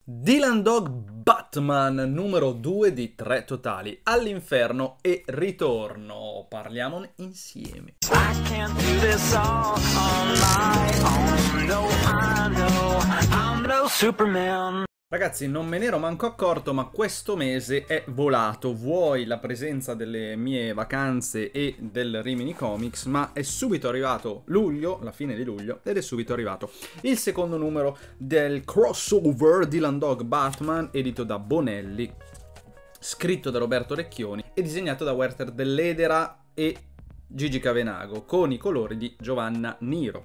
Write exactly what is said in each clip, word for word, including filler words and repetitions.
Dylan Dog Batman numero due di tre totali, all'inferno e ritorno. Parliamone insieme. I can't do this all on my own. No, I know I'm no Superman. Ragazzi, non me ne ero manco accorto, ma questo mese è volato. Vuoi la presenza delle mie vacanze e del Rimini Comics, ma è subito arrivato luglio, la fine di luglio, ed è subito arrivato il secondo numero del crossover Dylan Dog Batman, edito da Bonelli, scritto da Roberto Recchioni e disegnato da Werther Dell'Edera e Gigi Cavenago, con i colori di Giovanna Niro.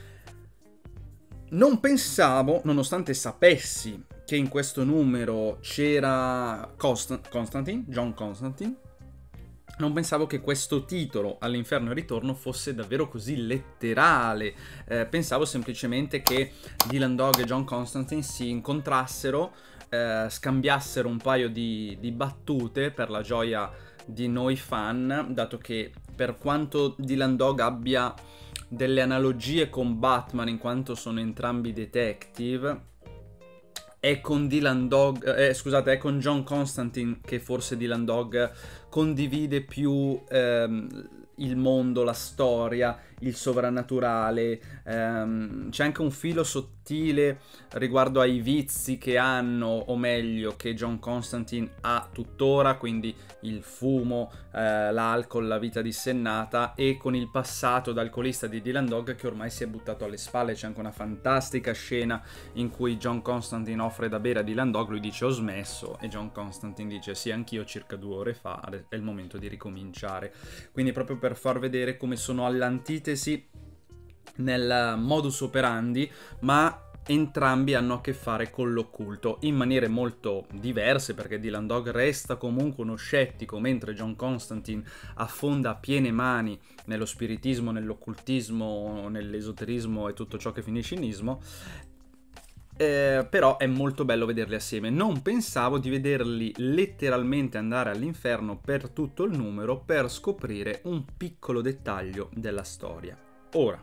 Non pensavo, nonostante sapessi che in questo numero c'era Constant Constantine, John Constantine, non pensavo che questo titolo, All'inferno e ritorno, fosse davvero così letterale. Eh, pensavo semplicemente che Dylan Dog e John Constantine si incontrassero, eh, scambiassero un paio di, di battute per la gioia di noi fan, dato che per quanto Dylan Dog abbia delle analogie con Batman in quanto sono entrambi detective, è con Dylan Dog, eh, scusate, è con John Constantine che forse Dylan Dog condivide più ehm, il mondo, la storia, il sovrannaturale. Ehm, c'è anche un filo sottile riguardo ai vizi che hanno, o meglio, che John Constantine ha tuttora, quindi il fumo, eh, l'alcol, la vita dissennata, e con il passato da alcolista di Dylan Dog che ormai si è buttato alle spalle. C'è anche una fantastica scena in cui John Constantine offre da bere a Dylan Dog, lui dice ho smesso e John Constantine dice sì, anch'io circa due ore fa, è il momento di ricominciare. Quindi proprio per far vedere come sono all'antitesi nel modus operandi, ma entrambi hanno a che fare con l'occulto in maniere molto diverse, perché Dylan Dog resta comunque uno scettico, mentre John Constantine affonda a piene mani nello spiritismo, nell'occultismo, nell'esoterismo e tutto ciò che finisce in ismo. Eh, però è molto bello vederli assieme. Non pensavo di vederli letteralmente andare all'inferno per tutto il numero per scoprire un piccolo dettaglio della storia. Ora,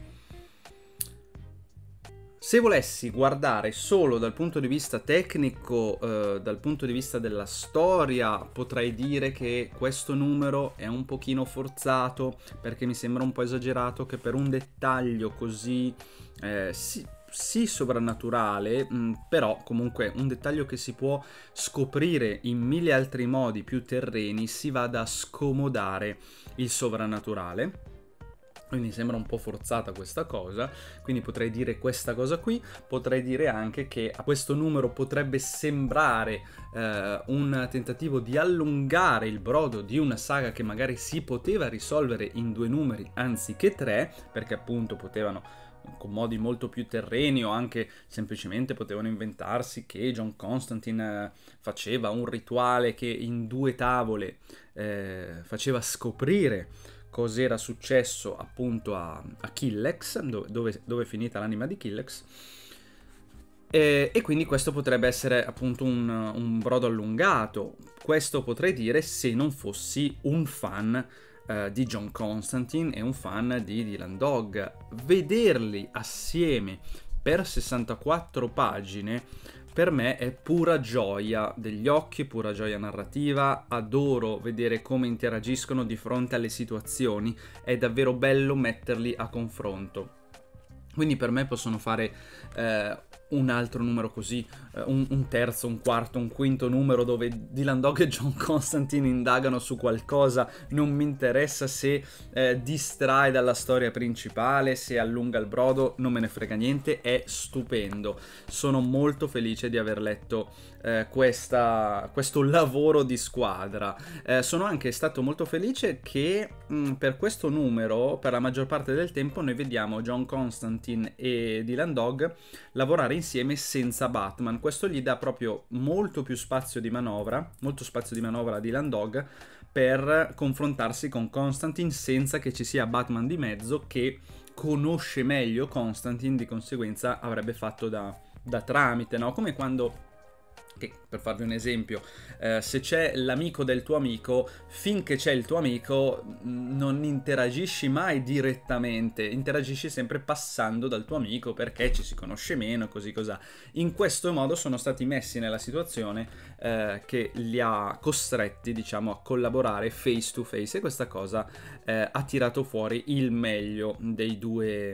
se volessi guardare solo dal punto di vista tecnico, eh, dal punto di vista della storia, potrei dire che questo numero è un pochino forzato, perché mi sembra un po' esagerato che per un dettaglio così eh, sì, sì sovrannaturale, mh, però comunque un dettaglio che si può scoprire in mille altri modi più terreni, si vada a scomodare il sovrannaturale. Quindi mi sembra un po' forzata questa cosa, quindi potrei dire questa cosa qui. Potrei dire anche che a questo numero potrebbe sembrare eh, un tentativo di allungare il brodo di una saga che magari si poteva risolvere in due numeri anziché tre, perché appunto potevano, con modi molto più terreni, o anche semplicemente potevano inventarsi che John Constantine eh, faceva un rituale che in due tavole eh, faceva scoprire cos'era successo appunto a, a Killex, dove, dove, dove è finita l'anima di Killex, e, e quindi questo potrebbe essere appunto un, un brodo allungato. Questo potrei dire se non fossi un fan uh, di John Constantine e un fan di Dylan Dog. Vederli assieme per sessantaquattro pagine per me è pura gioia degli occhi, pura gioia narrativa. Adoro vedere come interagiscono di fronte alle situazioni, è davvero bello metterli a confronto. Quindi per me possono fare eh, un altro numero così, eh, un, un terzo, un quarto, un quinto numero dove Dylan Dog e John Constantine indagano su qualcosa. Non mi interessa se eh, distrae dalla storia principale, se allunga il brodo, non me ne frega niente, è stupendo. Sono molto felice di aver letto eh, questa, questo lavoro di squadra. Eh, sono anche stato molto felice che mh, per questo numero, per la maggior parte del tempo, noi vediamo John Constantine e Dylan Dog lavorare insieme senza Batman. Questo gli dà proprio molto più spazio di manovra, molto spazio di manovra a Dylan Dog per confrontarsi con Constantine senza che ci sia Batman di mezzo, che conosce meglio Constantine, di conseguenza avrebbe fatto da, da tramite, no? Come quando che, per farvi un esempio, eh, se c'è l'amico del tuo amico, finché c'è il tuo amico non interagisci mai direttamente, interagisci sempre passando dal tuo amico perché ci si conosce meno, così cos'ha. In questo modo sono stati messi nella situazione eh, che li ha costretti, diciamo, a collaborare face to face, e questa cosa eh, ha tirato fuori il meglio dei due...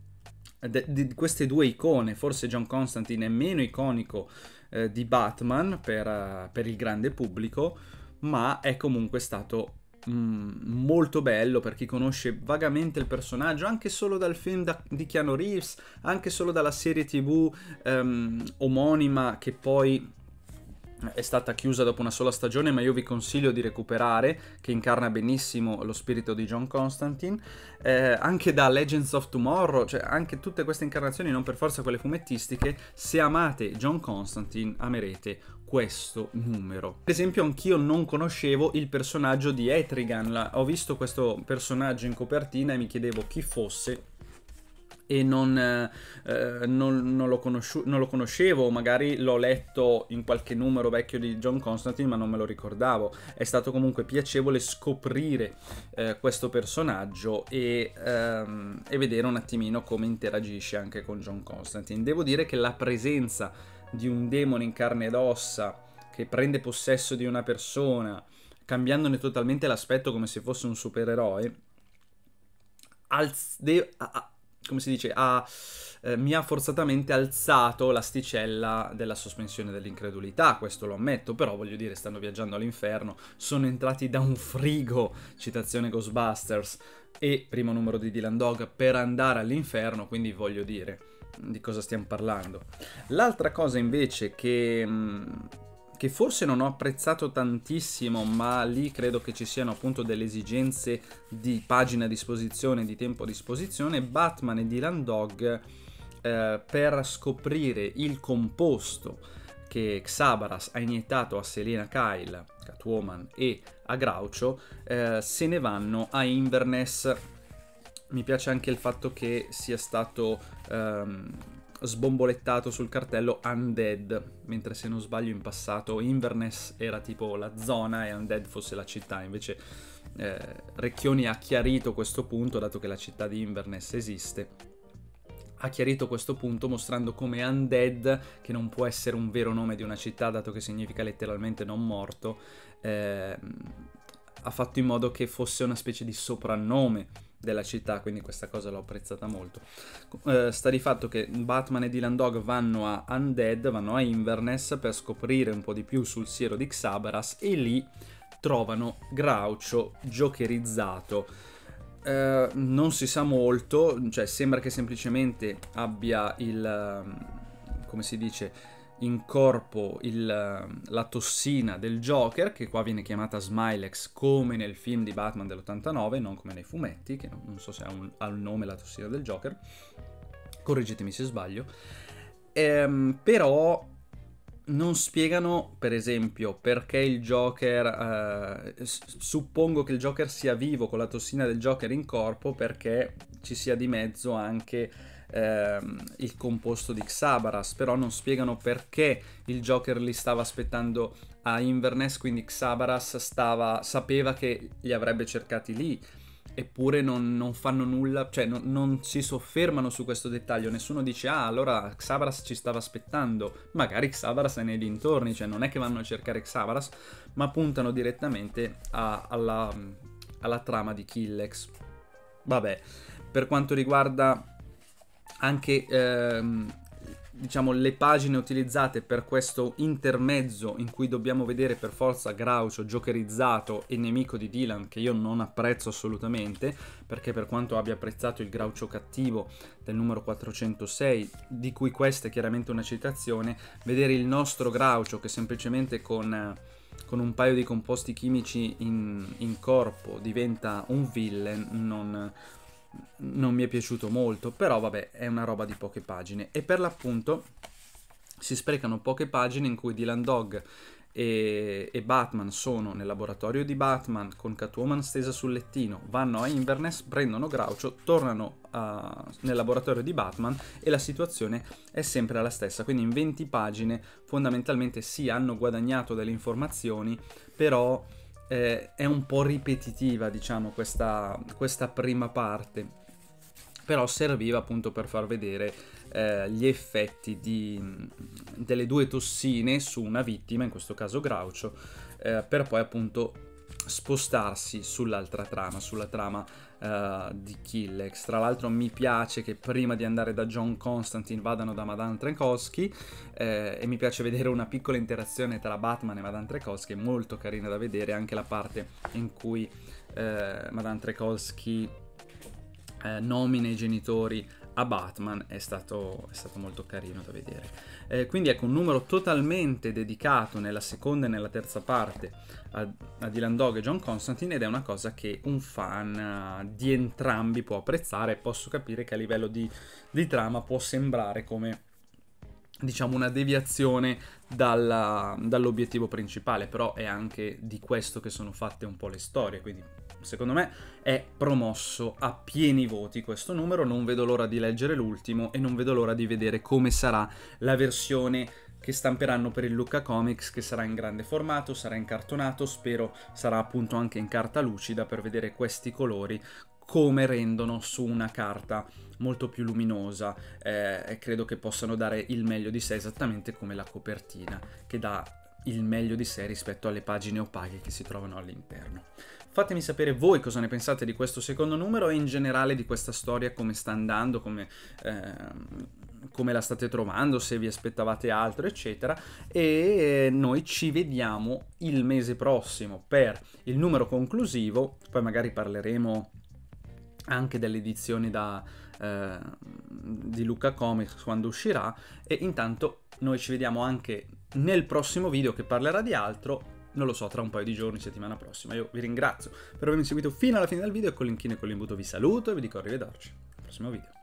di queste due icone. Forse John Constantine è meno iconico eh, di Batman per, uh, per il grande pubblico, ma è comunque stato mm, molto bello per chi conosce vagamente il personaggio, anche solo dal film da, di Keanu Reeves, anche solo dalla serie tv um, omonima, che poi è stata chiusa dopo una sola stagione, ma io vi consiglio di recuperare, che incarna benissimo lo spirito di John Constantine, eh, anche da Legends of Tomorrow, cioè anche tutte queste incarnazioni, non per forza quelle fumettistiche. Se amate John Constantine amerete questo numero. Per esempio, anch'io non conoscevo il personaggio di Etrigan, ho visto questo personaggio in copertina e mi chiedevo chi fosse, e non, eh, non, non, lo non lo conoscevo, magari l'ho letto in qualche numero vecchio di John Constantine ma non me lo ricordavo. È stato comunque piacevole scoprire eh, questo personaggio e, ehm, e vedere un attimino come interagisce anche con John Constantine. Devo dire che la presenza di un demone in carne ed ossa che prende possesso di una persona, cambiandone totalmente l'aspetto come se fosse un supereroe, alz- de- a- come si dice, ha, eh, mi ha forzatamente alzato l'asticella della sospensione dell'incredulità, questo lo ammetto, però voglio dire, stanno viaggiando all'inferno, sono entrati da un frigo, citazione Ghostbusters, e primo numero di Dylan Dog, per andare all'inferno, quindi voglio dire, di cosa stiamo parlando. L'altra cosa invece che... Mh, che forse non ho apprezzato tantissimo, ma lì credo che ci siano appunto delle esigenze di pagina a disposizione, di tempo a disposizione, Batman e Dylan Dog, eh, per scoprire il composto che Xabaras ha iniettato a Selena Kyle, Catwoman, e a Groucho, eh, se ne vanno a Inverness. Mi piace anche il fatto che sia stato... Um, sbombolettato sul cartello Undead, mentre se non sbaglio in passato Inverness era tipo la zona e Undead fosse la città. Invece eh, Recchioni ha chiarito questo punto, dato che la città di Inverness esiste, ha chiarito questo punto mostrando come Undead, che non può essere un vero nome di una città dato che significa letteralmente non morto, eh, ha fatto in modo che fosse una specie di soprannome della città, quindi questa cosa l'ho apprezzata molto. Eh, sta di fatto che Batman e Dylan Dog vanno a Undead, vanno a Inverness per scoprire un po' di più sul siero di Xabaras, e lì trovano Groucho jokerizzato. Eh, non si sa molto, cioè sembra che semplicemente abbia il, come si dice, in corpo il, la tossina del Joker, che qua viene chiamata Smilex come nel film di Batman dell'ottantanove, non come nei fumetti, che non, non so se ha un, ha un nome la tossina del Joker, correggetemi se sbaglio. Ehm, però non spiegano, per esempio, perché il Joker, eh, suppongo che il Joker sia vivo con la tossina del Joker in corpo, perché ci sia di mezzo anche ehm, il composto di Xabaras, però non spiegano perché il Joker li stava aspettando a Inverness, quindi Xabaras stava, sapeva che li avrebbe cercati lì, eppure non, non fanno nulla, cioè non, non si soffermano su questo dettaglio. Nessuno dice, ah, allora Xabaras ci stava aspettando, magari Xabaras è nei dintorni, cioè non è che vanno a cercare Xabaras, ma puntano direttamente a, alla, alla trama di Killex. Vabbè, per quanto riguarda anche ehm, diciamo le pagine utilizzate per questo intermezzo in cui dobbiamo vedere per forza Groucho jokerizzato e nemico di Dylan, che io non apprezzo assolutamente, perché per quanto abbia apprezzato il Groucho cattivo del numero quattrocentosei, di cui questa è chiaramente una citazione, vedere il nostro Groucho che semplicemente con, con un paio di composti chimici in, in corpo diventa un villain non... non mi è piaciuto molto, però vabbè, è una roba di poche pagine, e per l'appunto si sprecano poche pagine in cui Dylan Dog e, e Batman sono nel laboratorio di Batman con Catwoman stesa sul lettino, vanno a Inverness, prendono Groucho, tornano a, nel laboratorio di Batman e la situazione è sempre la stessa. Quindi in venti pagine fondamentalmente sì, hanno guadagnato delle informazioni, però eh, è un po' ripetitiva, diciamo, questa, questa prima parte. Però serviva appunto per far vedere eh, gli effetti di, delle due tossine su una vittima, in questo caso Groucho, eh, per poi appunto spostarsi sull'altra trama, sulla trama uh, di Killex. Tra l'altro mi piace che prima di andare da John Constantine vadano da Madame Trenkowski, eh, e mi piace vedere una piccola interazione tra Batman e Madame Trenkowski, è molto carina da vedere, anche la parte in cui eh, Madame Trenkowski eh, nomina i genitori a Batman è stato, è stato molto carino da vedere. Eh, quindi ecco, un numero totalmente dedicato nella seconda e nella terza parte a, a Dylan Dog e John Constantine, ed è una cosa che un fan uh, di entrambi può apprezzare. Posso capire che a livello di, di trama può sembrare come, diciamo, una deviazione dalla, dall'obiettivo principale, però è anche di questo che sono fatte un po' le storie, quindi secondo me è promosso a pieni voti questo numero. Non vedo l'ora di leggere l'ultimo e non vedo l'ora di vedere come sarà la versione che stamperanno per il Lucca Comics, che sarà in grande formato, sarà incartonato, spero sarà appunto anche in carta lucida, per vedere questi colori come rendono su una carta molto più luminosa, eh, e credo che possano dare il meglio di sé, esattamente come la copertina che dà il meglio di sé rispetto alle pagine opache che si trovano all'interno. Fatemi sapere voi cosa ne pensate di questo secondo numero e in generale di questa storia, come sta andando, come, ehm, come la state trovando, se vi aspettavate altro, eccetera. E noi ci vediamo il mese prossimo per il numero conclusivo, poi magari parleremo anche delle edizioni da, eh, di Lucca Comics quando uscirà, e intanto noi ci vediamo anche nel prossimo video che parlerà di altro, non lo so, tra un paio di giorni, settimana prossima. Io vi ringrazio per avermi seguito fino alla fine del video e con l'inchino e con l'imbuto vi saluto e vi dico arrivederci al prossimo video.